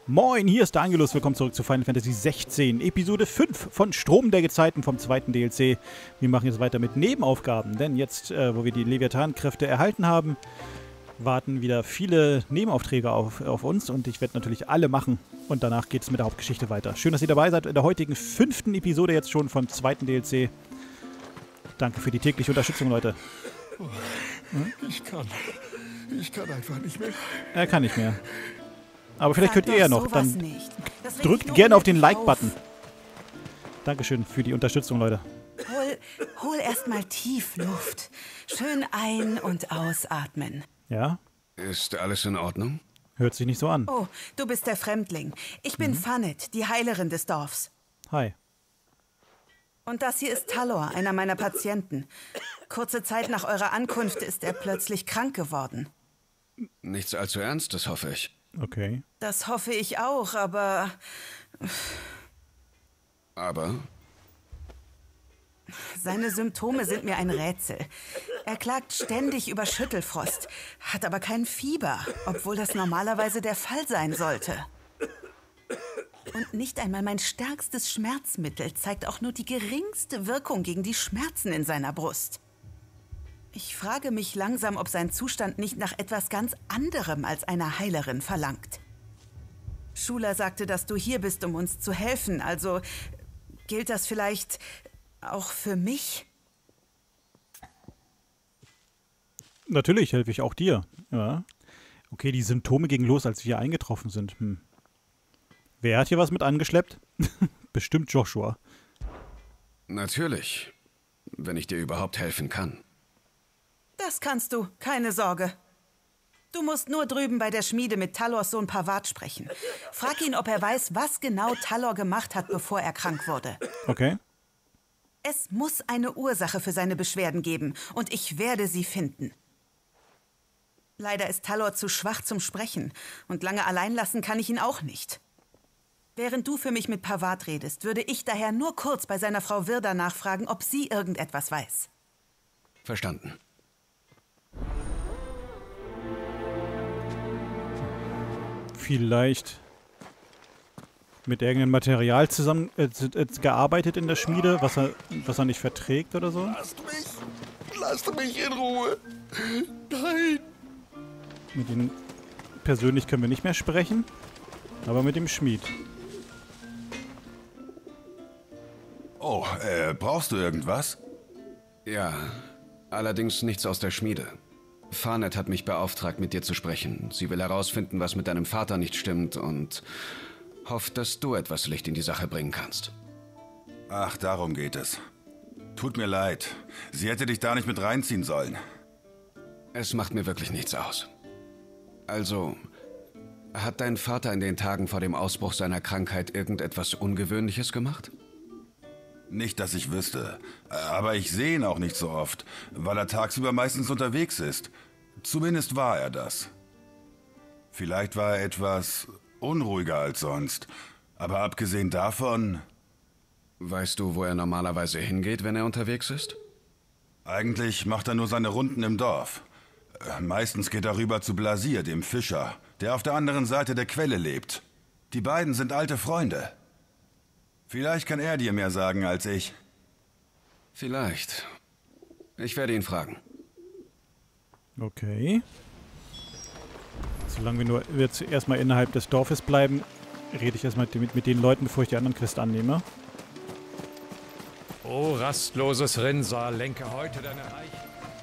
Moin, hier ist der Angelus. Willkommen zurück zu Final Fantasy 16, Episode 5 von Strom der Gezeiten vom zweiten DLC. Wir machen jetzt weiter mit Nebenaufgaben, denn jetzt, wo wir die Leviathan-Kräfte erhalten haben, warten wieder viele Nebenaufträge auf uns und ich werde natürlich alle machen und danach geht es mit der Hauptgeschichte weiter. Schön, dass ihr dabei seid in der heutigen 5. Episode jetzt schon vom zweiten DLC. Danke für die tägliche Unterstützung, Leute. Ich kann einfach nicht mehr. Er kann nicht mehr. Aber vielleicht könnt ihr ja noch. Dann drückt gerne gerne auf den Like-Button. Dankeschön für die Unterstützung, Leute. Hol erstmal tief Luft. Schön ein- und ausatmen. Ja? Ist alles in Ordnung? Hört sich nicht so an. Oh, du bist der Fremdling. Ich bin Fanit, die Heilerin des Dorfs. Hi. Und das hier ist Talor, einer meiner Patienten. Kurze Zeit nach eurer Ankunft ist er plötzlich krank geworden. Nichts allzu Ernstes, hoffe ich. Okay. Das hoffe ich auch, aber Aber? seine Symptome sind mir ein Rätsel. Er klagt ständig über Schüttelfrost, hat aber kein Fieber, obwohl das normalerweise der Fall sein sollte. Und nicht einmal mein stärkstes Schmerzmittel zeigt auch nur die geringste Wirkung gegen die Schmerzen in seiner Brust. Ich frage mich langsam, ob sein Zustand nicht nach etwas ganz anderem als einer Heilerin verlangt. Shula sagte, dass du hier bist, um uns zu helfen, also gilt das vielleicht auch für mich? Natürlich helfe ich auch dir. Ja. Okay, die Symptome gingen los, als wir eingetroffen sind. Wer hat hier was mit angeschleppt? Bestimmt Joshua. Natürlich. Wenn ich dir überhaupt helfen kann. Das kannst du, keine Sorge. Du musst nur drüben bei der Schmiede mit Talors Sohn Pawat sprechen. Frag ihn, ob er weiß, was genau Talor gemacht hat, bevor er krank wurde. Okay. Es muss eine Ursache für seine Beschwerden geben und ich werde sie finden. Leider ist Talor zu schwach zum Sprechen und lange allein lassen kann ich ihn auch nicht. Während du für mich mit Pawat redest, würde ich daher nur kurz bei seiner Frau Virda nachfragen, ob sie irgendetwas weiß. Verstanden. Vielleicht mit irgendeinem Material zusammen gearbeitet in der Schmiede, was er nicht verträgt oder so. Lasst mich in Ruhe. Nein. Mit ihm persönlich können wir nicht mehr sprechen, aber mit dem Schmied. Oh, brauchst du irgendwas? Ja, allerdings nichts aus der Schmiede. Fanit hat mich beauftragt, mit dir zu sprechen. Sie will herausfinden, was mit deinem Vater nicht stimmt und hofft, dass du etwas Licht in die Sache bringen kannst. Ach, darum geht es. Tut mir leid. Sie hätte dich da nicht mit reinziehen sollen. Es macht mir wirklich nichts aus. Also, hat dein Vater in den Tagen vor dem Ausbruch seiner Krankheit irgendetwas Ungewöhnliches gemacht? Nicht, dass ich wüsste. Aber ich sehe ihn auch nicht so oft, weil er tagsüber meistens unterwegs ist. Zumindest war er das. Vielleicht war er etwas unruhiger als sonst. Aber abgesehen davon... Weißt du, wo er normalerweise hingeht, wenn er unterwegs ist? Eigentlich macht er nur seine Runden im Dorf. Meistens geht er rüber zu Blasir, dem Fischer, der auf der anderen Seite der Quelle lebt. Die beiden sind alte Freunde. Vielleicht kann er dir mehr sagen als ich. Vielleicht. Ich werde ihn fragen. Okay. Solange wir nur jetzt erstmal innerhalb des Dorfes bleiben, rede ich erstmal mit den Leuten, bevor ich die anderen Quests annehme. Oh, rastloses Rinnsal, lenke heute deine Reich.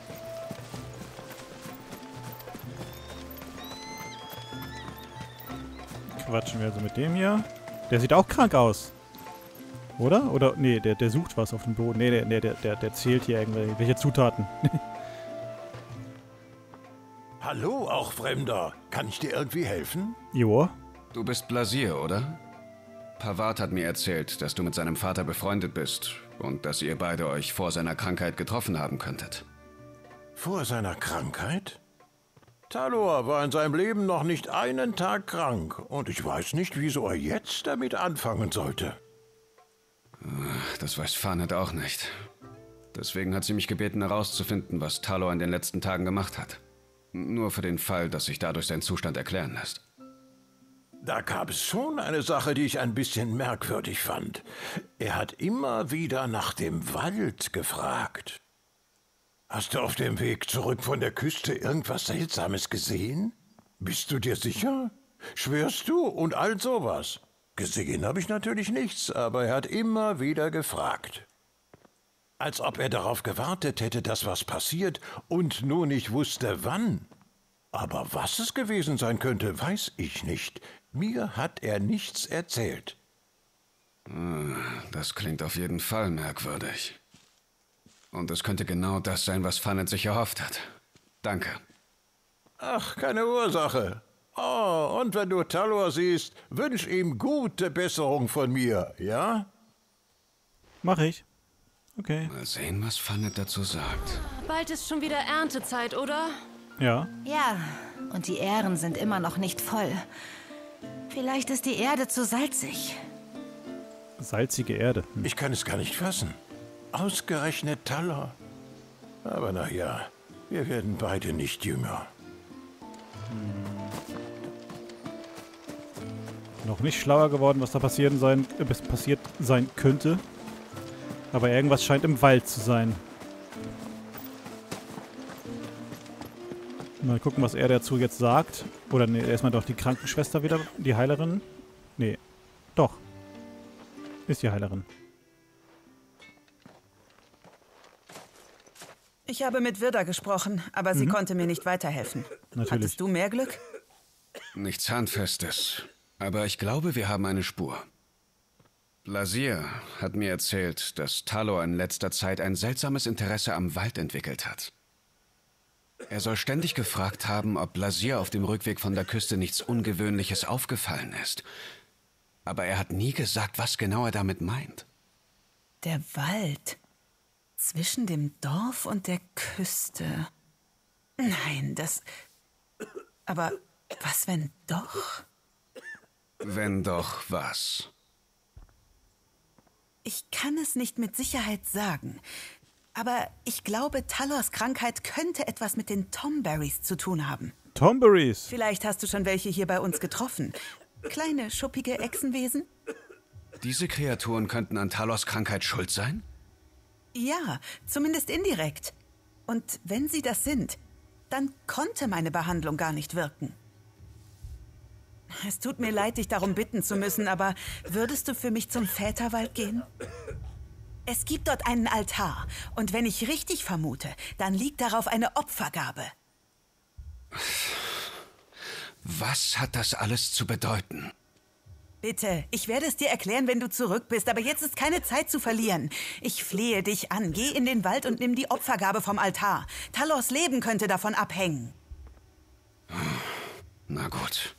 Quatschen wir also mit dem hier. Der sieht auch krank aus. Oder? Oder? Nee, der sucht was auf dem Boden. Nee, der zählt hier irgendwelche Zutaten. Hallo, auch Fremder. Kann ich dir irgendwie helfen? Jo. Du bist Blasir, oder? Pawat hat mir erzählt, dass du mit seinem Vater befreundet bist und dass ihr beide euch vor seiner Krankheit getroffen haben könntet. Vor seiner Krankheit? Talor war in seinem Leben noch nicht einen Tag krank und ich weiß nicht, wieso er jetzt damit anfangen sollte. Das weiß Fanit auch nicht. Deswegen hat sie mich gebeten, herauszufinden, was Talor in den letzten Tagen gemacht hat. Nur für den Fall, dass sich dadurch sein Zustand erklären lässt. Da gab es schon eine Sache, die ich ein bisschen merkwürdig fand. Er hat immer wieder nach dem Wald gefragt. Hast du auf dem Weg zurück von der Küste irgendwas Seltsames gesehen? Bist du dir sicher? Schwörst du und all sowas? Gesehen habe ich natürlich nichts, aber er hat immer wieder gefragt. Als ob er darauf gewartet hätte, dass was passiert und nur nicht wusste, wann. Aber was es gewesen sein könnte, weiß ich nicht. Mir hat er nichts erzählt. Das klingt auf jeden Fall merkwürdig. Und es könnte genau das sein, was Fannet sich erhofft hat. Danke. Ach, keine Ursache. Oh, und wenn du Talor siehst, wünsch ihm gute Besserung von mir, ja? Mach ich. Okay. Mal sehen, was Fannet dazu sagt. Bald ist schon wieder Erntezeit, oder? Ja. Ja, und die Ähren sind immer noch nicht voll. Vielleicht ist die Erde zu salzig. Salzige Erde. Ich kann es gar nicht fassen. Ausgerechnet Talor. Aber na ja, wir werden beide nicht jünger. Noch nicht schlauer geworden, was da passiert sein könnte. Aber irgendwas scheint im Wald zu sein. Mal gucken, was er dazu jetzt sagt. Oder nee, erstmal doch die Krankenschwester wieder. Die Heilerin. Nee. Doch. Ist die Heilerin. Ich habe mit Virda gesprochen, aber sie konnte mir nicht weiterhelfen. Natürlich. Hattest du mehr Glück? Nichts Handfestes. Aber ich glaube, wir haben eine Spur. Lasir hat mir erzählt, dass Talor in letzter Zeit ein seltsames Interesse am Wald entwickelt hat. Er soll ständig gefragt haben, ob Lasir auf dem Rückweg von der Küste nichts Ungewöhnliches aufgefallen ist. Aber er hat nie gesagt, was genau er damit meint. Der Wald. Zwischen dem Dorf und der Küste. Nein, das... Aber was, wenn doch? Wenn doch was? Ich kann es nicht mit Sicherheit sagen. Aber ich glaube, Talors Krankheit könnte etwas mit den Tomberries zu tun haben. Tomberries? Vielleicht hast du schon welche hier bei uns getroffen. Kleine, schuppige Echsenwesen? Diese Kreaturen könnten an Talors Krankheit schuld sein? Ja, zumindest indirekt. Und wenn sie das sind, dann konnte meine Behandlung gar nicht wirken. Es tut mir leid, dich darum bitten zu müssen, aber würdest du für mich zum Väterwald gehen? Es gibt dort einen Altar. Und wenn ich richtig vermute, dann liegt darauf eine Opfergabe. Was hat das alles zu bedeuten? Bitte, ich werde es dir erklären, wenn du zurück bist, aber jetzt ist keine Zeit zu verlieren. Ich flehe dich an, geh in den Wald und nimm die Opfergabe vom Altar. Talors Leben könnte davon abhängen. Na gut.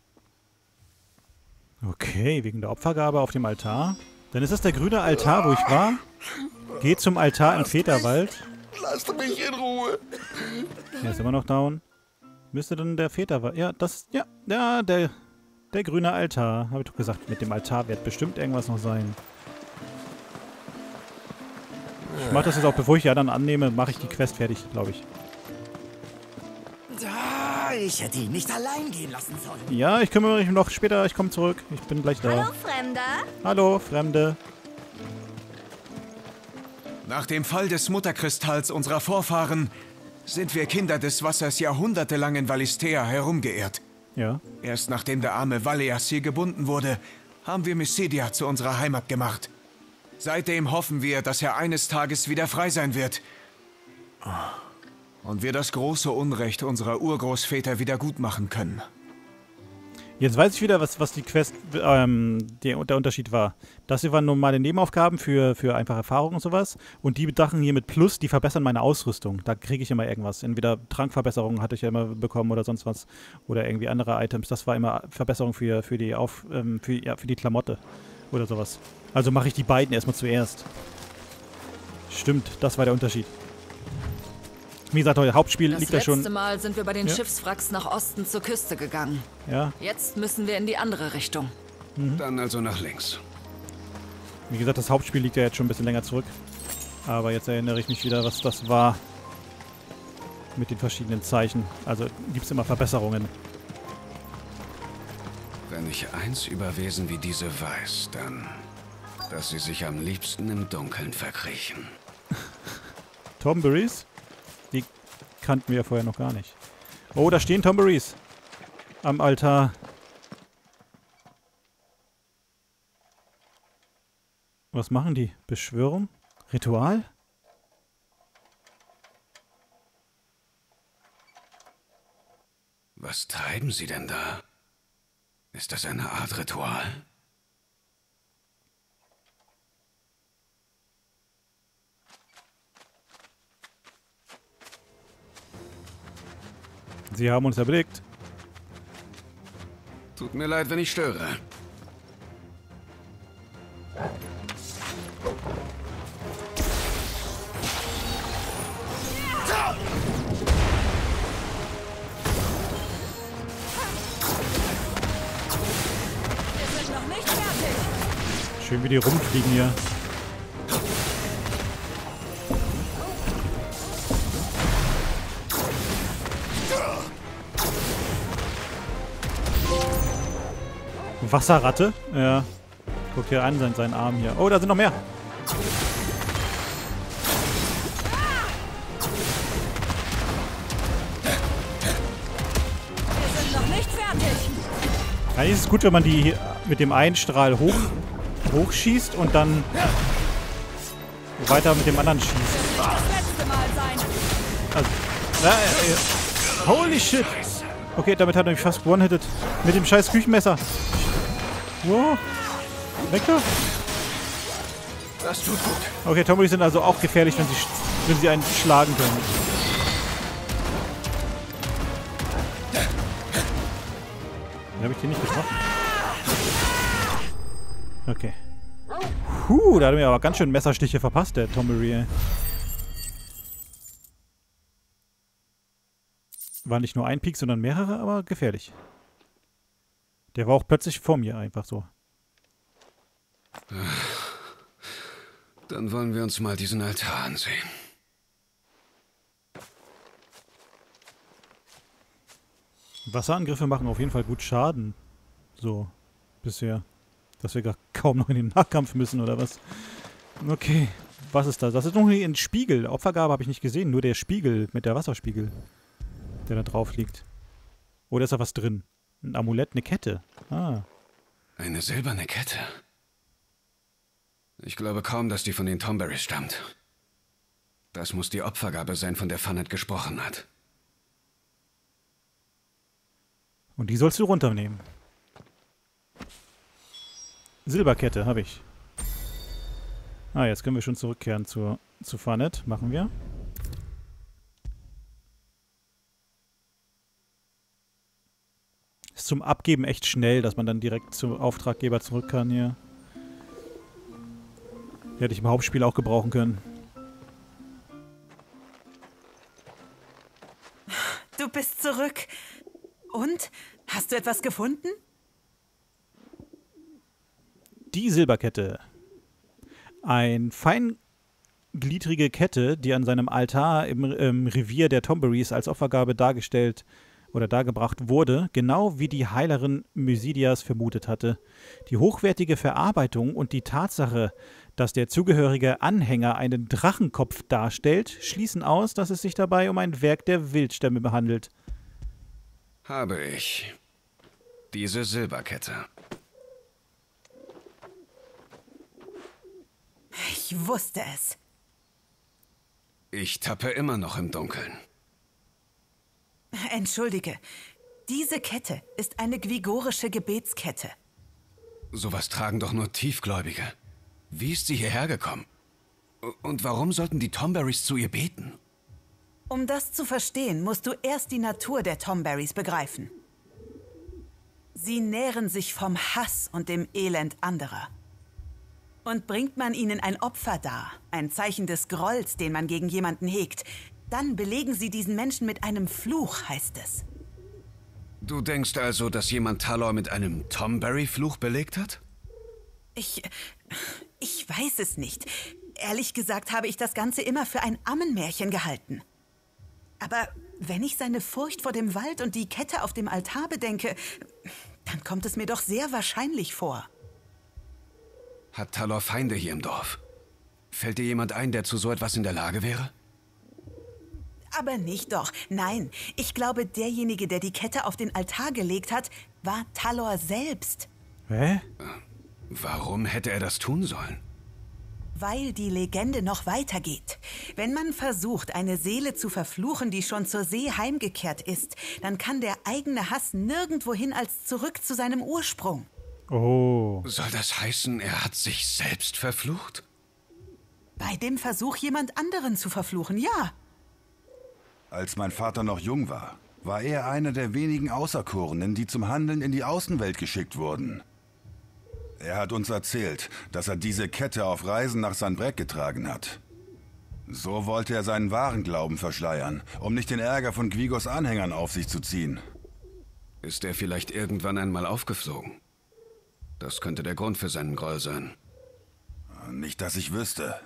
Okay, wegen der Opfergabe auf dem Altar. Dann ist es der grüne Altar, wo ich war. Geht zum Altar im Väterwald. Lasst mich in Ruhe. Er ist immer noch down. Müsste dann der Väterwald... Ja, das... Ja, der grüne Altar. Habe ich doch gesagt, mit dem Altar wird bestimmt irgendwas noch sein. Ich mache das jetzt auch, bevor ich ja dann annehme, mache ich die Quest fertig, glaube ich. Ich hätte ihn nicht allein gehen lassen sollen. Ja, ich kümmere mich noch später. Ich komme zurück. Ich bin gleich da. Hallo, Fremder. Hallo, Fremde. Nach dem Fall des Mutterkristalls unserer Vorfahren sind wir Kinder des Wassers jahrhundertelang in Valisthea herumgeirrt. Ja. Erst nachdem der arme Valeas hier gebunden wurde, haben wir Mysidia zu unserer Heimat gemacht. Seitdem hoffen wir, dass er eines Tages wieder frei sein wird. Und wir das große Unrecht unserer Urgroßväter wieder gut machen können. Jetzt weiß ich wieder, was die Quest, der Unterschied war. Das hier waren normale Nebenaufgaben für einfache Erfahrungen und sowas. Und die Sachen hier mit Plus, die verbessern meine Ausrüstung. Da kriege ich immer irgendwas. Entweder Trankverbesserungen hatte ich ja immer bekommen oder sonst was. Oder irgendwie andere Items. Das war immer Verbesserung für die Klamotte oder sowas. Also mache ich die beiden erstmal zuerst. Stimmt, das war der Unterschied. Wie gesagt, heute Hauptspiel liegt ja schon... Das letzte Mal sind wir bei den Schiffswracks nach Osten zur Küste gegangen. Ja. Jetzt müssen wir in die andere Richtung. Dann also nach links. Wie gesagt, das Hauptspiel liegt ja jetzt schon ein bisschen länger zurück. Aber jetzt erinnere ich mich wieder, was das war. Mit den verschiedenen Zeichen. Also gibt es immer Verbesserungen. Wenn ich eins über Wesen wie diese weiß, dann, dass sie sich am liebsten im Dunkeln verkriechen. Tomberries? Die kannten wir ja vorher noch gar nicht. Oh, da stehen Tomberries. Am Altar. Was machen die? Beschwörung? Ritual? Was treiben sie denn da? Ist das eine Art Ritual? Sie haben uns erblickt. Tut mir leid, wenn ich störe. Schön, wie die rumfliegen hier. Wasserratte? Ja. Guckt hier an, seinen Arm hier. Oh, da sind noch mehr. Wir sind noch nicht fertig. Eigentlich ist es gut, wenn man die mit dem einen Strahl hochschießt und dann weiter mit dem anderen schießt. Das letzte Mal sein. Also, holy shit! Okay, damit hat er mich fast one-hitted. Mit dem scheiß Küchenmesser. Wow. Weg da. Das tut gut. Okay, Tomberries sind also auch gefährlich, wenn sie einen schlagen können. Den habe ich hier nicht getroffen. Okay. Da hat er mir aber ganz schön Messerstiche verpasst, der Tomberry. War nicht nur ein Peak, sondern mehrere, aber gefährlich. Der war auch plötzlich vor mir, einfach so. Dann wollen wir uns mal diesen Altar ansehen. Wasserangriffe machen auf jeden Fall gut Schaden. So, bisher. Dass wir gar kaum noch in den Nahkampf müssen, oder was? Okay, was ist das? Das ist noch ein Spiegel. Opfergabe habe ich nicht gesehen, nur der Spiegel mit der Wasserspiegel, der da drauf liegt. Oder ist da was drin? Ein Amulett, eine Kette. Ah. Eine silberne Kette. Ich glaube kaum, dass die von den Tomberries stammt. Das muss die Opfergabe sein, von der Fannet gesprochen hat. Und die sollst du runternehmen. Silberkette habe ich. Ah, jetzt können wir schon zurückkehren zu Fannet. Machen wir. Ist zum Abgeben echt schnell, dass man dann direkt zum Auftraggeber zurück kann hier. Die hätte ich im Hauptspiel auch gebrauchen können. Du bist zurück. Und? Hast du etwas gefunden? Die Silberkette. Eine feingliedrige Kette, die an seinem Altar im Revier der Tomberries als Opfergabe dargestellt oder dargebracht wurde, genau wie die Heilerin Mysidias vermutet hatte. Die hochwertige Verarbeitung und die Tatsache, dass der zugehörige Anhänger einen Drachenkopf darstellt, schließen aus, dass es sich dabei um ein Werk der Wildstämme handelt. Habe ich. Diese Silberkette. Ich wusste es. Ich tappe immer noch im Dunkeln. Entschuldige, diese Kette ist eine gwigorische Gebetskette. Sowas tragen doch nur Tiefgläubige. Wie ist sie hierher gekommen? Und warum sollten die Tomberries zu ihr beten? Um das zu verstehen, musst du erst die Natur der Tomberries begreifen. Sie nähren sich vom Hass und dem Elend anderer. Und bringt man ihnen ein Opfer dar, ein Zeichen des Grolls, den man gegen jemanden hegt, dann belegen sie diesen Menschen mit einem Fluch, heißt es. Du denkst also, dass jemand Talor mit einem Tomberry-Fluch belegt hat? Ich weiß es nicht. Ehrlich gesagt habe ich das Ganze immer für ein Ammenmärchen gehalten. Aber wenn ich seine Furcht vor dem Wald und die Kette auf dem Altar bedenke, Dann kommt es mir doch sehr wahrscheinlich vor. Hat Talor Feinde hier im Dorf? Fällt dir jemand ein, der zu so etwas in der Lage wäre? Aber nicht doch. Nein, ich glaube, derjenige, der die Kette auf den Altar gelegt hat, war Talor selbst. Hä? Warum hätte er das tun sollen? Weil die Legende noch weitergeht. Wenn man versucht, eine Seele zu verfluchen, die schon zur See heimgekehrt ist, dann kann der eigene Hass nirgendwohin als zurück zu seinem Ursprung. Oh. Soll das heißen, er hat sich selbst verflucht? Bei dem Versuch, jemand anderen zu verfluchen, ja. Als mein Vater noch jung war, war er einer der wenigen Auserkorenen, die zum Handeln in die Außenwelt geschickt wurden. Er hat uns erzählt, dass er diese Kette auf Reisen nach Sanbreque getragen hat. So wollte er seinen wahren Glauben verschleiern, um nicht den Ärger von Guigos Anhängern auf sich zu ziehen. Ist er vielleicht irgendwann einmal aufgeflogen? Das könnte der Grund für seinen Groll sein. Nicht, dass ich wüsste.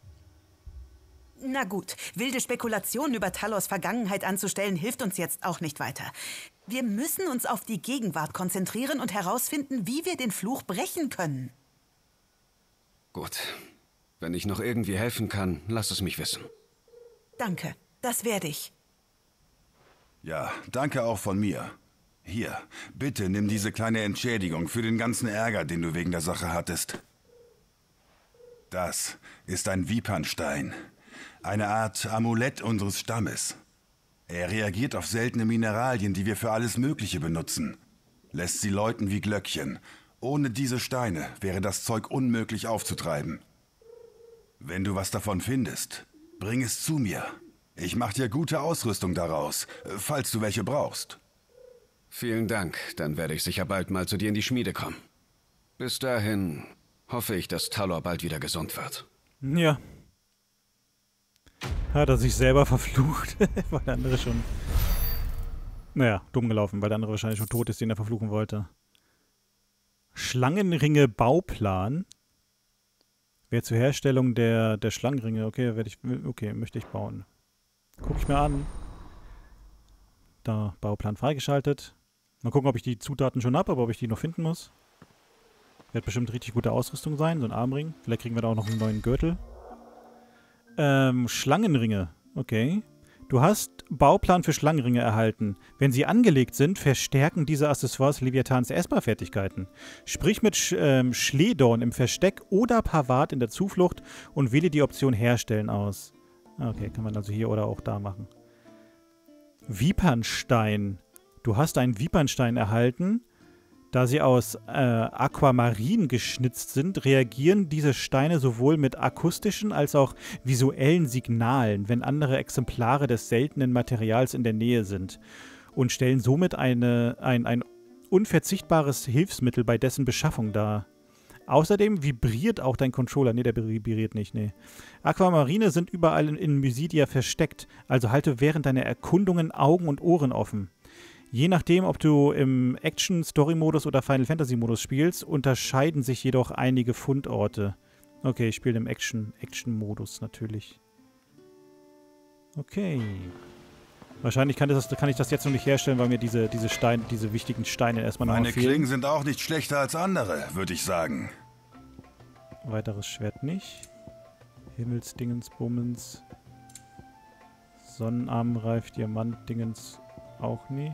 Na gut, wilde Spekulationen über Talors Vergangenheit anzustellen, hilft uns jetzt auch nicht weiter. Wir müssen uns auf die Gegenwart konzentrieren und herausfinden, wie wir den Fluch brechen können. Gut. Wenn ich noch irgendwie helfen kann, lass es mich wissen. Danke, das werde ich. Ja, danke auch von mir. Hier, bitte nimm diese kleine Entschädigung für den ganzen Ärger, den du wegen der Sache hattest. Das ist ein Wiepernstein. Eine Art Amulett unseres Stammes. Er reagiert auf seltene Mineralien, die wir für alles Mögliche benutzen. Lässt sie läuten wie Glöckchen. Ohne diese Steine wäre das Zeug unmöglich aufzutreiben. Wenn du was davon findest, bring es zu mir. Ich mache dir gute Ausrüstung daraus, falls du welche brauchst. Vielen Dank, dann werde ich sicher bald mal zu dir in die Schmiede kommen. Bis dahin hoffe ich, dass Talor bald wieder gesund wird. Ja. Hat er sich selber verflucht, weil der andere schon... Naja, dumm gelaufen, weil der andere wahrscheinlich schon tot ist, den er verfluchen wollte. Schlangenringe Bauplan. Wer zur Herstellung der Schlangenringe, okay, möchte ich bauen. Guck ich mir an. Da, Bauplan freigeschaltet. Mal gucken, ob ich die Zutaten schon habe, aber ob ich die noch finden muss. Wird bestimmt richtig gute Ausrüstung sein, so ein Armring. Vielleicht kriegen wir da auch noch einen neuen Gürtel. Schlangenringe, okay. Du hast Bauplan für Schlangenringe erhalten. Wenn sie angelegt sind, verstärken diese Accessoires Leviathans Essbar-Fertigkeiten. Sprich mit Schledorn im Versteck oder Pavard in der Zuflucht und wähle die Option Herstellen aus. Okay, kann man also hier oder auch da machen. Wiepernstein. Du hast einen Wiepernstein erhalten. Da sie aus Aquamarin geschnitzt sind, reagieren diese Steine sowohl mit akustischen als auch visuellen Signalen, wenn andere Exemplare des seltenen Materials in der Nähe sind und stellen somit ein unverzichtbares Hilfsmittel bei dessen Beschaffung dar. Außerdem vibriert auch dein Controller. Ne, der vibriert nicht, ne. Aquamarine sind überall in Mysidia versteckt, also halte während deiner Erkundungen Augen und Ohren offen. Je nachdem, ob du im Action-Story-Modus oder Final Fantasy-Modus spielst, unterscheiden sich jedoch einige Fundorte. Okay, ich spiele im Action-Modus natürlich. Okay. Wahrscheinlich kann ich das jetzt noch nicht herstellen, weil mir diese wichtigen Steine erstmal noch fehlen. Meine Klingen sind auch nicht schlechter als andere, würde ich sagen. Weiteres Schwert nicht. Himmelsdingensbummens. Sonnenarmreif, Diamantdingens auch nicht.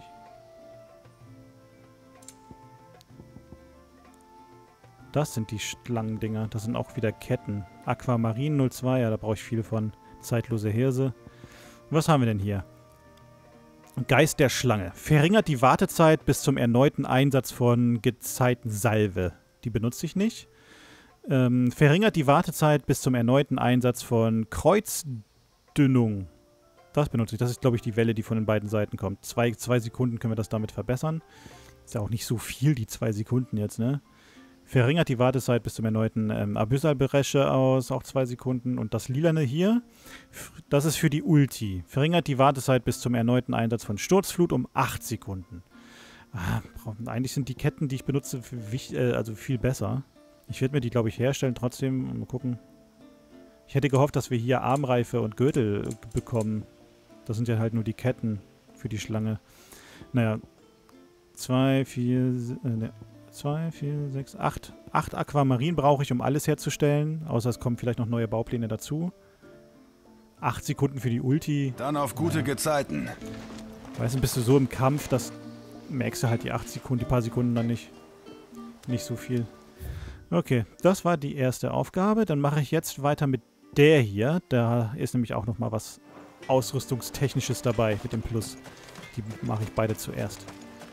Das sind die Schlangendinger. Das sind auch wieder Ketten. Aquamarin 02, ja, da brauche ich viel von. Zeitlose Hirse. Was haben wir denn hier? Geist der Schlange. Verringert die Wartezeit bis zum erneuten Einsatz von Gezeitensalve. Die benutze ich nicht. Verringert die Wartezeit bis zum erneuten Einsatz von Kreuzdünnung. Das benutze ich. Das ist, glaube ich, die Welle, die von den beiden Seiten kommt. 2 Sekunden können wir das damit verbessern. Ist ja auch nicht so viel, die 2 Sekunden jetzt, ne? Verringert die Wartezeit bis zum erneuten Abyssalbresche aus, auch 2 Sekunden. Und das Lilane hier, das ist für die Ulti. Verringert die Wartezeit bis zum erneuten Einsatz von Sturzflut um 8 Sekunden. Eigentlich sind die Ketten, die ich benutze, also viel besser. Ich werde mir die, glaube ich, herstellen trotzdem. Mal gucken. Ich hätte gehofft, dass wir hier Armreife und Gürtel bekommen. Das sind ja halt nur die Ketten für die Schlange. Naja, 2, 4, 6, 8. 8 Aquamarin brauche ich, um alles herzustellen. Außer es kommen vielleicht noch neue Baupläne dazu. 8 Sekunden für die Ulti. Dann auf gute Gezeiten. Weißt du, bist du so im Kampf, dass merkst du halt die 8 Sekunden, die paar Sekunden dann nicht so viel. Okay, das war die erste Aufgabe. Dann mache ich jetzt weiter mit der hier. Da ist nämlich auch nochmal was Ausrüstungstechnisches dabei mit dem Plus. Die mache ich beide zuerst.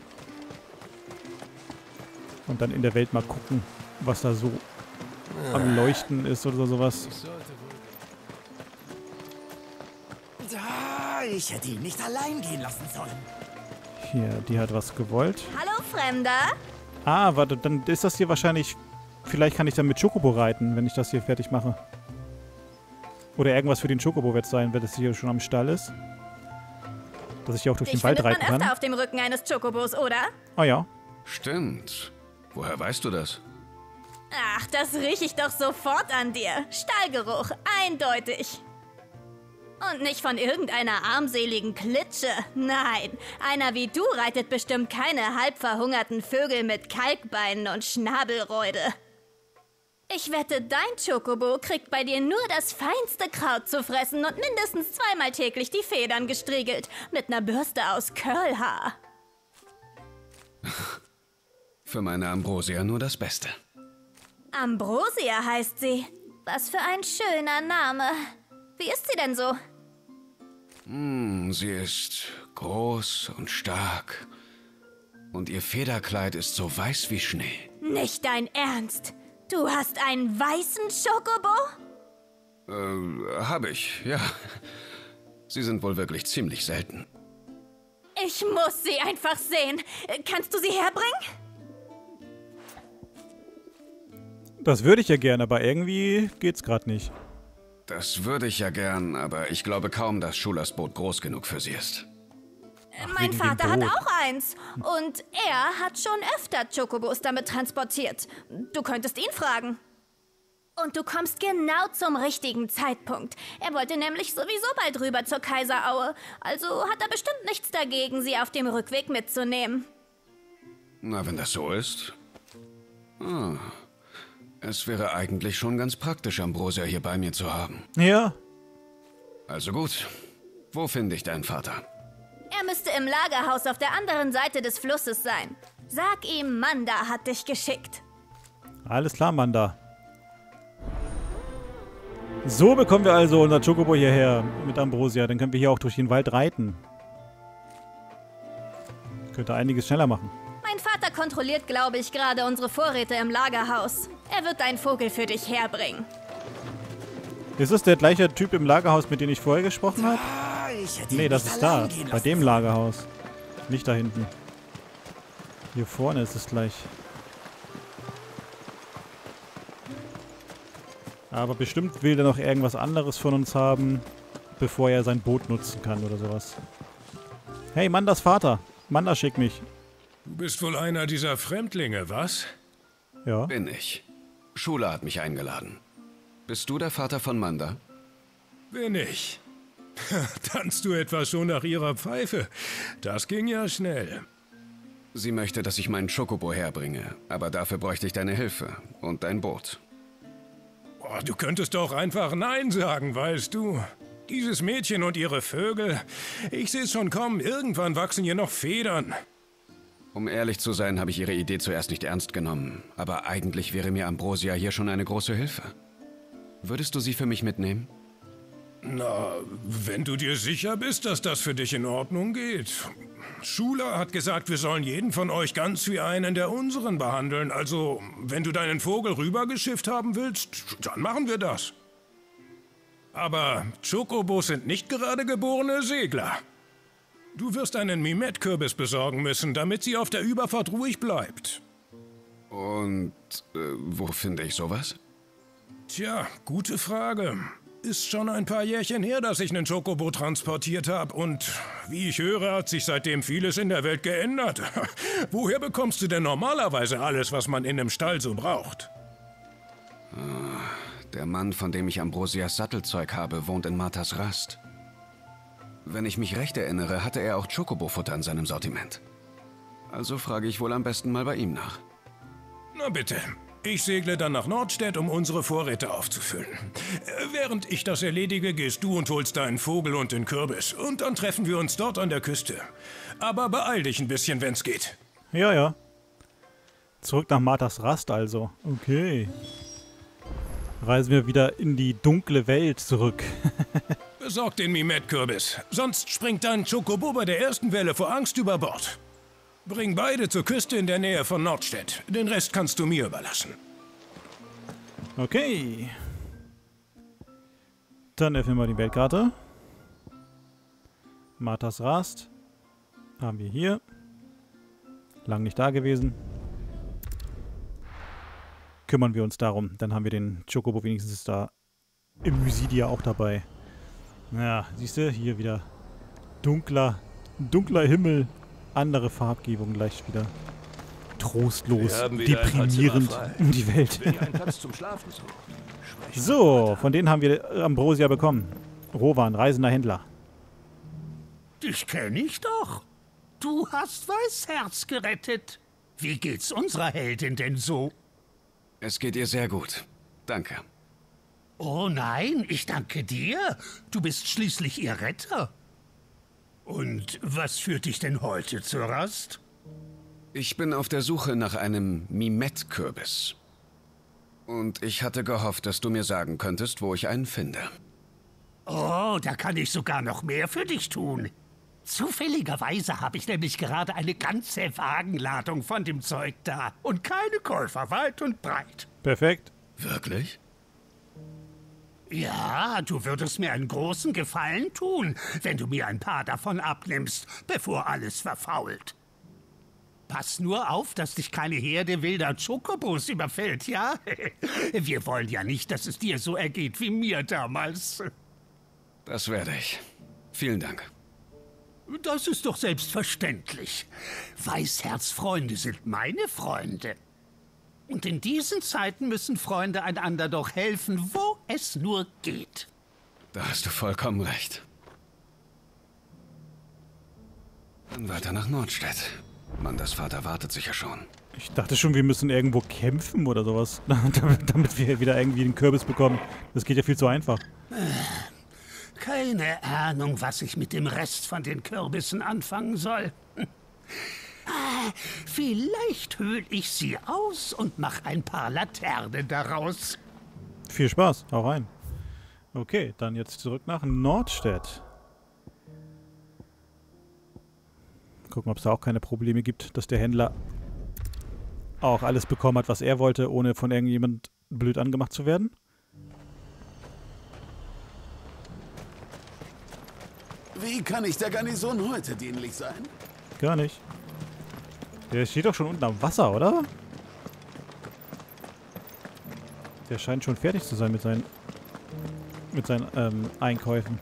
Und dann in der Welt mal gucken, was da so am Leuchten ist oder sowas. Ich hätte ihn nicht allein gehen lassen sollen. Hier, die hat was gewollt. Hallo, Fremder. Ah, warte, dann ist das hier wahrscheinlich... Vielleicht kann ich dann mit Chocobo reiten, wenn ich das hier fertig mache. Oder irgendwas für den Chocobo wird es sein, wenn das hier schon am Stall ist. Dass ich hier auch durch den Wald reiten kann. Öfter auf dem Rücken eines Chocobos, oder? Ah ja. Stimmt. Woher weißt du das? Ach, das rieche ich doch sofort an dir. Stallgeruch, eindeutig. Und nicht von irgendeiner armseligen Klitsche. Nein, einer wie du reitet bestimmt keine halb verhungerten Vögel mit Kalkbeinen und Schnabelreude. Ich wette, dein Chocobo kriegt bei dir nur das feinste Kraut zu fressen und mindestens 2-mal täglich die Federn gestriegelt. Mit einer Bürste aus Curlhaar. Für meine Ambrosia nur das Beste. Ambrosia heißt sie. Was für ein schöner Name. Wie ist sie denn so? Sie ist groß und stark. Und ihr Federkleid ist so weiß wie Schnee. Nicht dein Ernst? Du hast einen weißen Chocobo? Hab ich, ja. Sie sind wohl wirklich ziemlich selten. Ich muss sie einfach sehen. Kannst du sie herbringen? Das würde ich ja gern, aber irgendwie geht's gerade nicht. Das würde ich ja gern, aber ich glaube kaum, dass Schulas Boot groß genug für sie ist. Mein Vater hat auch eins. Und er hat schon öfter Chocobos damit transportiert. Du könntest ihn fragen. Und du kommst genau zum richtigen Zeitpunkt. Er wollte nämlich sowieso bald rüber zur Kaiseraue. Also hat er bestimmt nichts dagegen, sie auf dem Rückweg mitzunehmen. Na, wenn das so ist. Es wäre eigentlich schon ganz praktisch, Ambrosia hier bei mir zu haben. Ja. Also gut. Wo finde ich deinen Vater? Er müsste im Lagerhaus auf der anderen Seite des Flusses sein. Sag ihm, Manda hat dich geschickt. Alles klar, Manda. So bekommen wir also unser Chocobo hierher mit Ambrosia. Dann können wir hier auch durch den Wald reiten. Könnte einiges schneller machen. Mein Vater kontrolliert, glaube ich, gerade unsere Vorräte im Lagerhaus. Er wird deinen Vogel für dich herbringen. Ist es der gleiche Typ im Lagerhaus, mit dem ich vorher gesprochen habe? Nee, das ist da. Bei dem Lagerhaus. Nicht da hinten. Hier vorne ist es gleich. Aber bestimmt will er noch irgendwas anderes von uns haben, bevor er sein Boot nutzen kann oder sowas. Hey, Mandas Vater. Manda schickt mich. Du bist wohl einer dieser Fremdlinge, was? Ja. Bin ich. Schula hat mich eingeladen. Bist du der Vater von Manda? Bin ich. Tanzt du etwa schon nach ihrer Pfeife? Das ging ja schnell. Sie möchte, dass ich meinen Chocobo herbringe, aber dafür bräuchte ich deine Hilfe und dein Boot. Oh, du könntest doch einfach Nein sagen, weißt du. Dieses Mädchen und ihre Vögel, ich sehe es schon kommen, irgendwann wachsen ihr noch Federn. Um ehrlich zu sein, habe ich ihre Idee zuerst nicht ernst genommen, aber eigentlich wäre mir Ambrosia hier schon eine große Hilfe. Würdest du sie für mich mitnehmen? Na, wenn du dir sicher bist, dass das für dich in Ordnung geht. Schula hat gesagt, wir sollen jeden von euch ganz wie einen der unseren behandeln. Also, wenn du deinen Vogel rübergeschifft haben willst, dann machen wir das. Aber Chocobos sind nicht gerade geborene Segler. Du wirst einen Mimet-Kürbis besorgen müssen, damit sie auf der Überfahrt ruhig bleibt. Und wo finde ich sowas? Tja, gute Frage. Ist schon ein paar Jährchen her, dass ich einen Chocobo transportiert habe. Und wie ich höre, hat sich seitdem vieles in der Welt geändert. Woher bekommst du denn normalerweise alles, was man in einem Stall so braucht? Der Mann, von dem ich Ambrosias Sattelzeug habe, wohnt in Marthas Rast. Wenn ich mich recht erinnere, hatte er auch Chocobo-Futter in seinem Sortiment. Also frage ich wohl am besten mal bei ihm nach. Na bitte. Ich segle dann nach Nordstedt, um unsere Vorräte aufzufüllen. Während ich das erledige, gehst du und holst deinen Vogel und den Kürbis. Und dann treffen wir uns dort an der Küste. Aber beeil dich ein bisschen, wenn's geht. Ja, ja. Zurück nach Marthas Rast also. Okay. Reisen wir wieder in die dunkle Welt zurück. Besorg den Mimet-Kürbis. Sonst springt dein Chocobo bei der ersten Welle vor Angst über Bord. Bring beide zur Küste in der Nähe von Nordstedt. Den Rest kannst du mir überlassen. Okay. Dann öffnen wir die Weltkarte. Marthas Rast. Haben wir hier. Lang nicht da gewesen. Kümmern wir uns darum. Dann haben wir den Chocobo wenigstens da im Mysidia auch dabei. Ja, siehst du, hier wieder dunkler Himmel. Andere Farbgebung gleich wieder. Trostlos, deprimierend die Welt. So, von denen haben wir Ambrosia bekommen. Rowan, reisender Händler. Dich kenne ich doch. Du hast Weißherz gerettet. Wie geht's unserer Heldin denn so? Es geht ihr sehr gut. Danke. Oh nein, ich danke dir. Du bist schließlich ihr Retter. Und was führt dich denn heute zur Rast? Ich bin auf der Suche nach einem Mimet-Kürbis. Und ich hatte gehofft, dass du mir sagen könntest, wo ich einen finde. Oh, da kann ich sogar noch mehr für dich tun. Zufälligerweise habe ich nämlich gerade eine ganze Wagenladung von dem Zeug da. Und keine Käufer weit und breit. Perfekt. Wirklich? Ja, du würdest mir einen großen Gefallen tun, wenn du mir ein paar davon abnimmst, bevor alles verfault. Pass nur auf, dass dich keine Herde wilder Chocobos überfällt, ja? Wir wollen ja nicht, dass es dir so ergeht wie mir damals. Das werde ich. Vielen Dank. Das ist doch selbstverständlich. Weißherzfreunde sind meine Freunde. Und in diesen Zeiten müssen Freunde einander doch helfen, wo es nur geht. Da hast du vollkommen recht. Dann weiter nach Nordstedt. Mandas Vater wartet sicher schon. Ich dachte schon, wir müssen irgendwo kämpfen oder sowas, damit wir wieder irgendwie den Kürbis bekommen. Das geht ja viel zu einfach. Keine Ahnung, was ich mit dem Rest von den Kürbissen anfangen soll. Vielleicht höhle ich sie aus und mache ein paar Laternen daraus. Viel Spaß, hau rein. Okay, dann jetzt zurück nach Nordstedt. Gucken, ob es da auch keine Probleme gibt, dass der Händler auch alles bekommen hat, was er wollte, ohne von irgendjemand blöd angemacht zu werden. Wie kann ich der Garnison heute dienlich sein? Gar nicht. Der steht doch schon unten am Wasser, oder? Der scheint schon fertig zu sein mit seinen Einkäufen.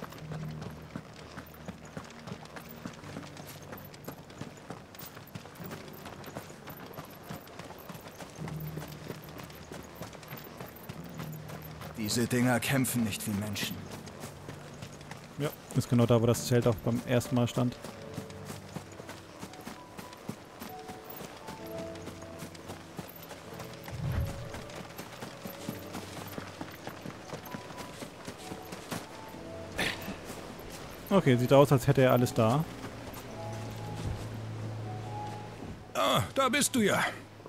Diese Dinger kämpfen nicht wie Menschen. Ja, ist genau da, wo das Zelt auch beim ersten Mal stand. Okay, sieht aus, als hätte er alles da. Ah, da bist du ja.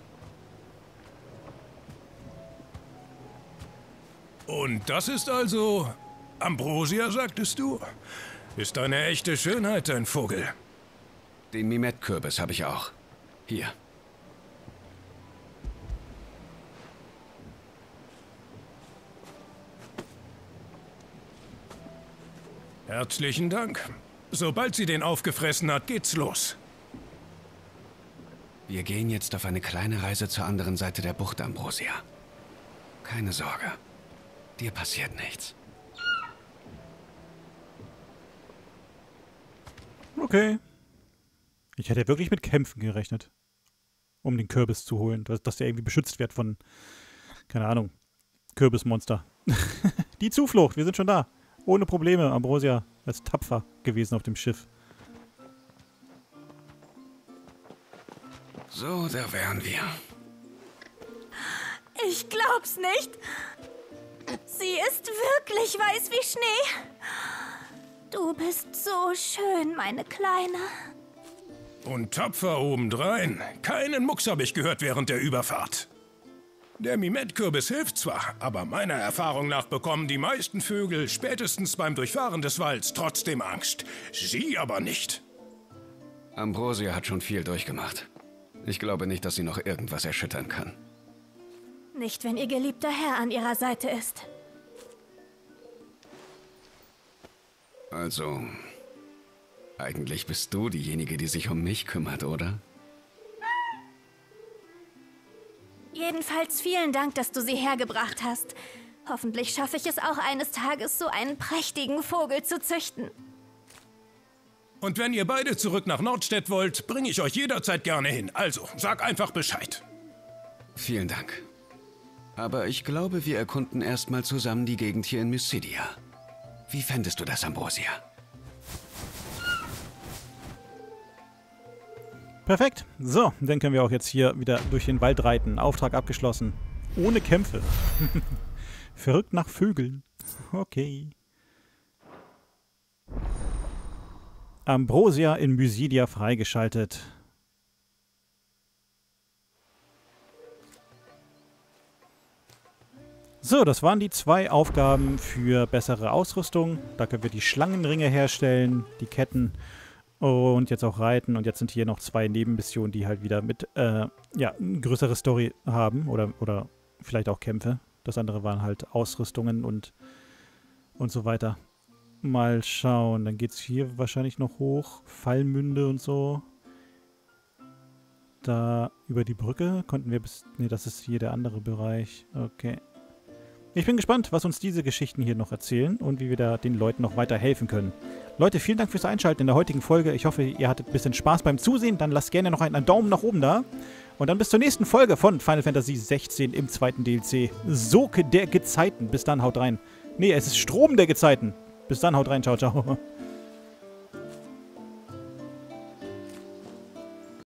Und das ist also Ambrosia, sagtest du? Ist eine echte Schönheit, dein Vogel. Den Mimet-Kürbis habe ich auch. Hier. Herzlichen Dank. Sobald sie den aufgefressen hat, geht's los. Wir gehen jetzt auf eine kleine Reise zur anderen Seite der Bucht, Ambrosia. Keine Sorge. Dir passiert nichts. Okay. Ich hätte wirklich mit Kämpfen gerechnet. Um den Kürbis zu holen. Dass der irgendwie beschützt wird von, keine Ahnung, Kürbismonster. Die Zuflucht, wir sind schon da. Ohne Probleme. Ambrosia ist tapfer gewesen auf dem Schiff. So, da wären wir. Ich glaub's nicht. Sie ist wirklich weiß wie Schnee. Du bist so schön, meine Kleine. Und tapfer obendrein. Keinen Mucks habe ich gehört während der Überfahrt. Der Mimet-Kürbis hilft zwar, aber meiner Erfahrung nach bekommen die meisten Vögel spätestens beim Durchfahren des Walds trotzdem Angst. Sie aber nicht. Ambrosia hat schon viel durchgemacht. Ich glaube nicht, dass sie noch irgendwas erschüttern kann. Nicht, wenn ihr geliebter Herr an ihrer Seite ist. Also, eigentlich bist du diejenige, die sich um mich kümmert, oder? Jedenfalls vielen Dank, dass du sie hergebracht hast. Hoffentlich schaffe ich es auch eines Tages, so einen prächtigen Vogel zu züchten. Und wenn ihr beide zurück nach Nordstedt wollt, bringe ich euch jederzeit gerne hin. Also, sag einfach Bescheid. Vielen Dank. Aber ich glaube, wir erkunden erstmal zusammen die Gegend hier in Mysidia. Wie fändest du das, Ambrosia? Perfekt. So, dann können wir auch jetzt hier wieder durch den Wald reiten. Auftrag abgeschlossen. Ohne Kämpfe. Verrückt nach Vögeln. Okay. Ambrosia in Mysidia freigeschaltet. So, das waren die 2 Aufgaben für bessere Ausrüstung. Da können wir die Schlangenringe herstellen, die Ketten und jetzt auch reiten. Und jetzt sind hier noch 2 Nebenmissionen, die halt wieder mit, ja, eine größere Story haben oder vielleicht auch Kämpfe. Das andere waren halt Ausrüstungen und so weiter. Mal schauen, dann geht es hier wahrscheinlich noch hoch. Fallmünde und so. Da über die Brücke konnten wir bis... Ne, das ist hier der andere Bereich. Okay. Ich bin gespannt, was uns diese Geschichten hier noch erzählen und wie wir da den Leuten noch weiter helfen können. Leute, vielen Dank fürs Einschalten in der heutigen Folge. Ich hoffe, ihr hattet ein bisschen Spaß beim Zusehen. Dann lasst gerne noch einen Daumen nach oben da. Und dann bis zur nächsten Folge von Final Fantasy 16 im 2. DLC. Sog der Gezeiten. Bis dann, haut rein. Nee, es ist Strom der Gezeiten. Bis dann, haut rein. Ciao, ciao.